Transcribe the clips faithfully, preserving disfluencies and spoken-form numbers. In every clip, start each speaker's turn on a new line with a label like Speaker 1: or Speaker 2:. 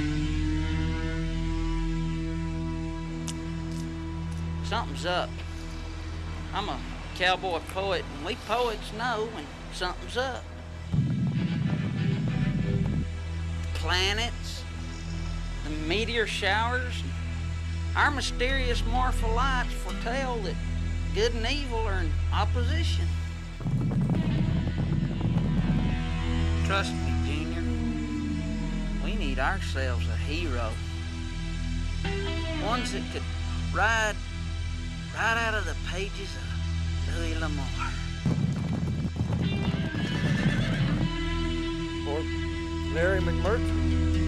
Speaker 1: Something's up. I'm a cowboy poet, and we poets know when something's up. Planets, the meteor showers, our mysterious morpho lights foretell that good and evil are in opposition. Trust me, Junior, we need ourselves a hero. Ones that could ride right out of the pages of Louis L'Amour.
Speaker 2: Or Larry McMurtry.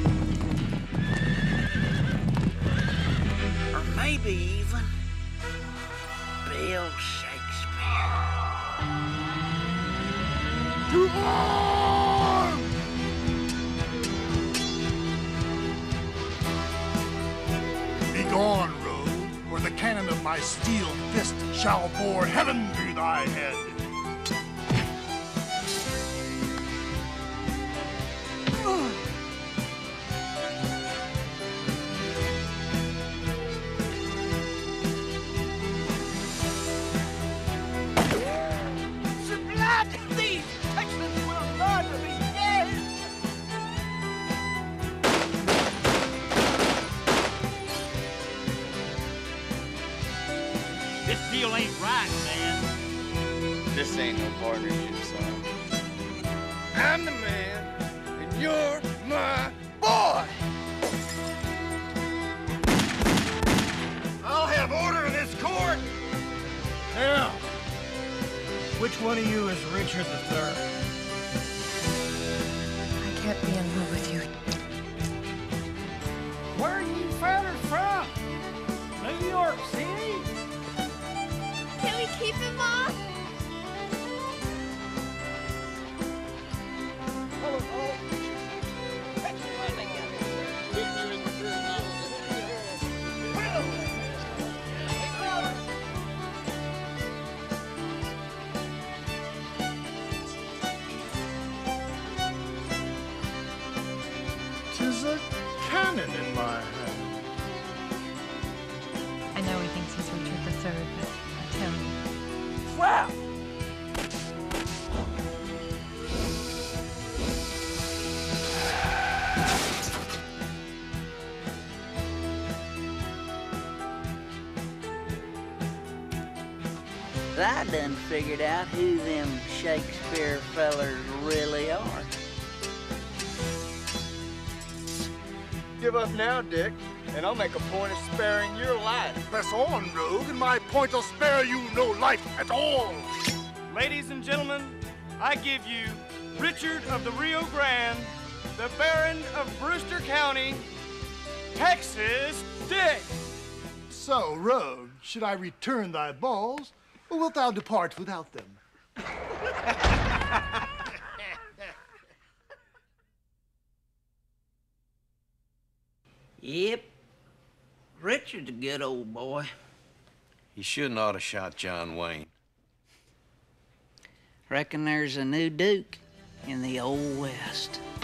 Speaker 1: Or maybe even Bill Shakespeare.
Speaker 3: To arms! Be gone, rogue, or the cannon of my steel fist shall bore heaven through thy head.
Speaker 4: Ain't right, man.
Speaker 5: This ain't no partnership, son. I'm the man, and you're my boy. I'll have order in this court.
Speaker 2: Now, which one of you is Richard the third?
Speaker 6: I can't be in love with you.
Speaker 4: Where are you fellas from? New York City?
Speaker 6: Can we keep him off?
Speaker 3: Tis a cannon in my hand.
Speaker 6: I know he thinks he's Richard the third, but I tell you.
Speaker 4: Wow!
Speaker 1: I done figured out who them Shakespeare fellers really are.
Speaker 5: Give up now, Dick, and I'll make a point of sparing your life.
Speaker 3: Press on, rogue, and my point will spare you no life at all.
Speaker 4: Ladies and gentlemen, I give you Richard of the Rio Grande, the Baron of Brewster County, Texas Dick.
Speaker 3: So, rogue, should I return thy balls, or wilt thou depart without them?
Speaker 1: Yep. Richard's a good old boy.
Speaker 7: He shouldn't ought to shot John Wayne.
Speaker 1: Reckon there's a new Duke in the Old West.